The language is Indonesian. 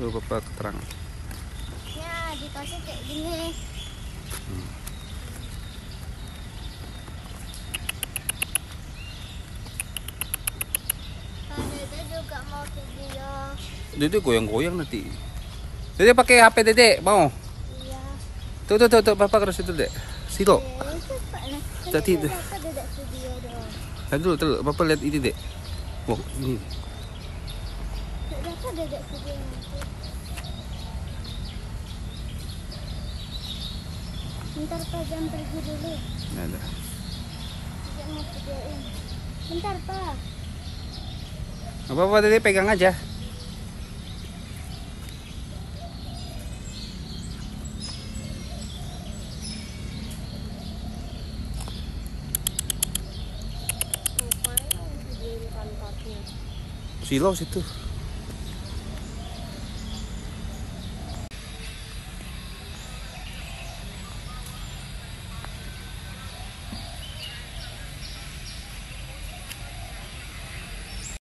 Tuh Bapak keterangan. Ya, dikasih kayak gini. Kan Dede juga mau video. Dede goyang-goyang nanti. Dede pakai HP Dede mau? Iya. Tuh Bapak harus itu Dek. Situ. Tadi Dede video dong. Tadi dulu Bapak lihat ini Dek. Oh, ini. Dede video nanti. Bentar Pak, jangan pergi dulu. Nah, ada. Tidak mau videoin. Bentar Pak. Apa-apa Dede pegang aja. Silau situ.